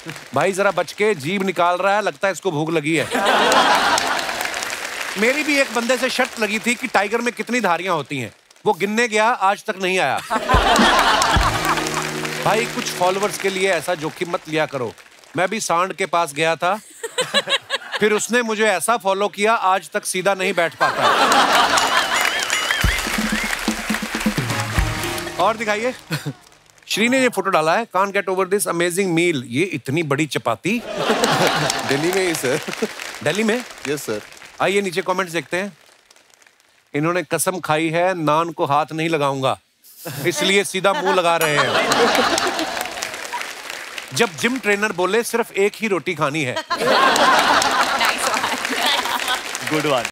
भाई जरा बच के, जीभ निकाल रहा है, लगता है इसको भूख लगी है। मेरी भी एक बंदे से शर्त लगी थी कि टाइगर में कितनी धारियां होती हैं। वो गिनने गया, आज तक नहीं आया। भाई कुछ फॉलोअर्स के लिए ऐसा जोखिम मत लिया करो। मैं भी सांड के पास गया था, फिर उसने मुझे ऐसा फॉलो किया, आज तक सीधा नहीं बैठ पाता। और दिखाइए। श्री ने ये फोटो डाला है, can't get over this amazing meal. ये इतनी बड़ी चपाती दिल्ली में ही सर। दिल्ली में? Yes sir. आइए नीचे कमेंट्स देखते हैं। इन्होंने कसम खाई है नान को हाथ नहीं लगाऊंगा, इसलिए सीधा मुंह लगा रहे हैं। जब जिम ट्रेनर बोले सिर्फ एक ही रोटी खानी है। Good one.